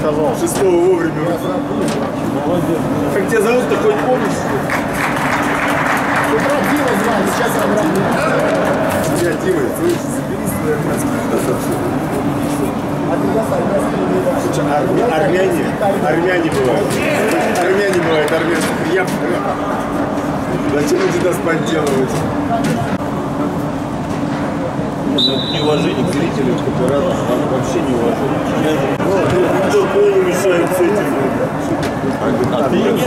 сказал. Шестого вовремя. Как тебя зовут-то, хоть помнишь? Утро Дима звали, сейчас он Я Дима, слышишь, забери свои армянские совсем. Армяне бывают. Армяне бывают, армянские. Я зачем эти нас подделывать? Неуважение к зрителям, к операторам, вообще неуважение. Кто не мешает с этим? А ты не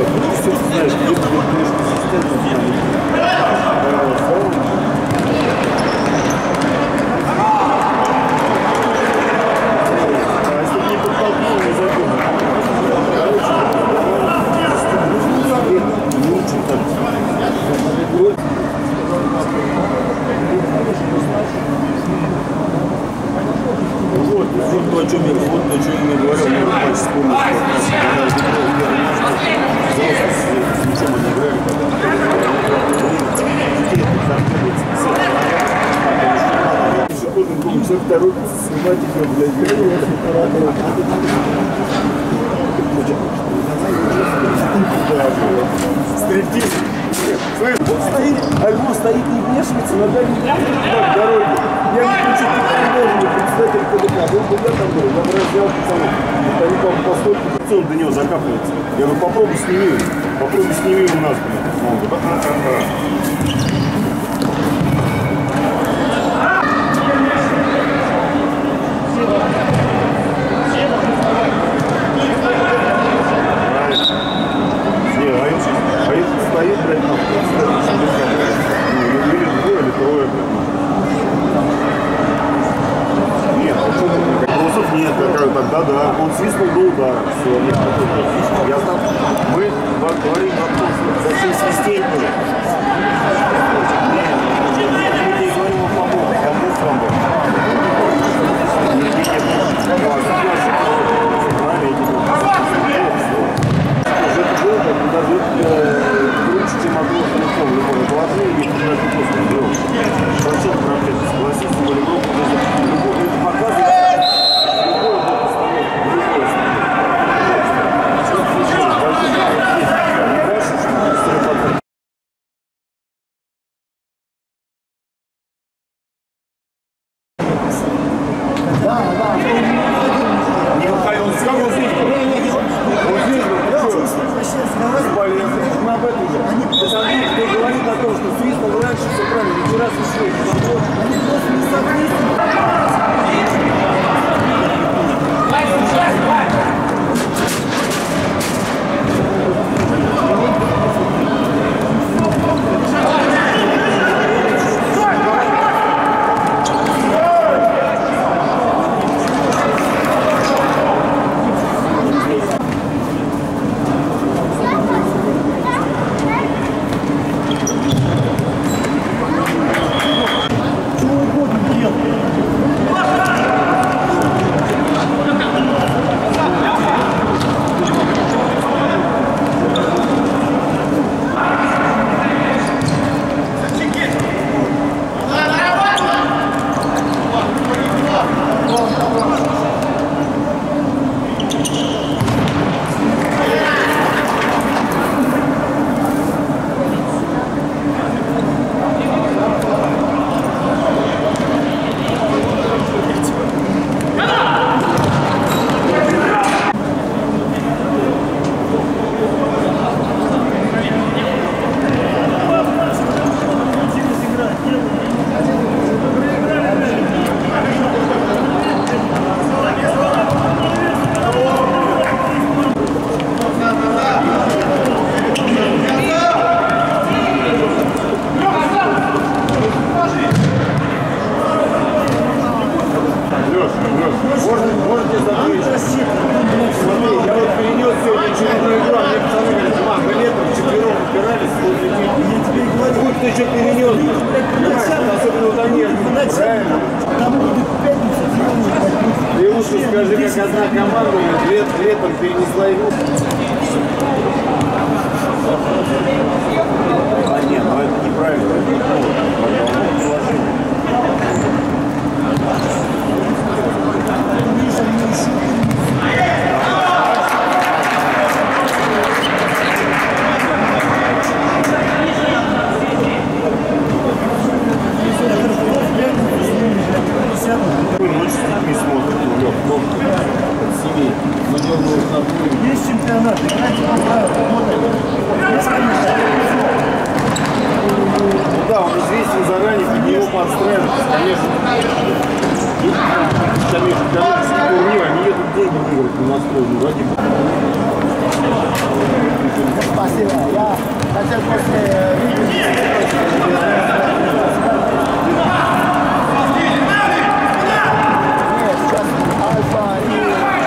слушай, ну все ты знаешь, где ты будешь ассистентом. А если не подтолкнул, не забил. Не очень так. Вот то, о чем я говорил, мне рукой вспомнил. Ничем они играли, все торопятся снимать ее, блядь. Стриптиз. Альбом стоит не вешается, на дороге. Я не хочу представитель КДК. Был бы я там был, я бы разделал пацанов. Они, по-моему, постольку он до него закапывается. Я говорю, попробуй сними его. Попробуй сними его у нас, блядь. Стоит, блядь, там, или двое, или трое, блядь. Нет, вопросов нет, тогда да. Он свистнул до удара. Все, нет, я там, мы говорим вопрос, зачем свистеть было? Нет, мы не говорим о помог, вам был. Даже лучше, чем одно телефон в любом положении, если даже просто не делаешь. Зачем проблема? Согласись, волейбол показывает любой постановку, Скажи, как одна команда летом перенесла игру. А нет, ну это неправильно. Есть чемпионат, играйте по правилам. Да, он известен заранее, под него подстраиваются, конечно. Коммерческий турнир, они едут деньги выиграть на настройку, ради бога. Хотя после видео сейчас Альфа и...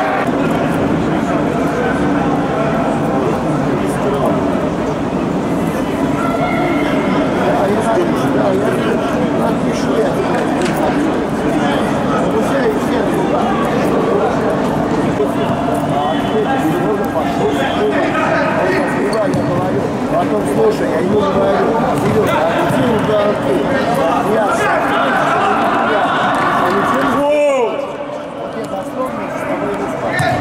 Потом, слушай, я ему говорю, Сережа, а где уголки? Я дословно с тобой не спать.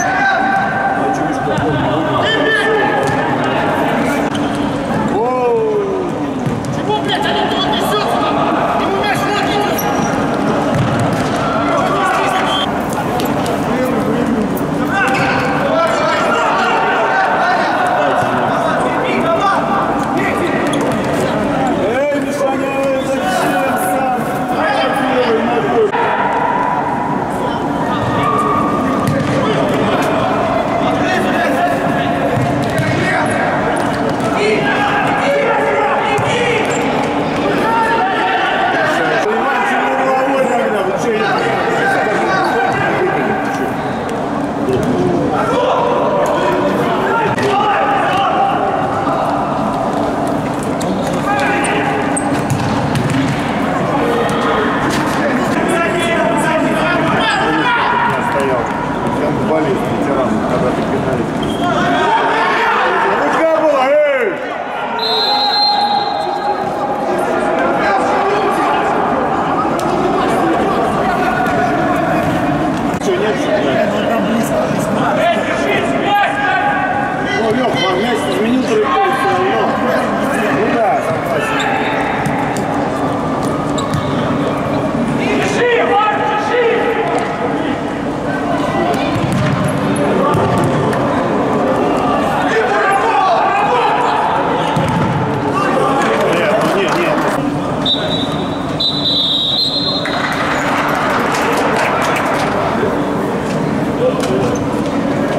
Чего, блядь, они тут несутся? Ему мяч накинут!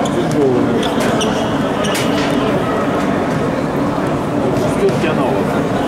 Что у тебя нового?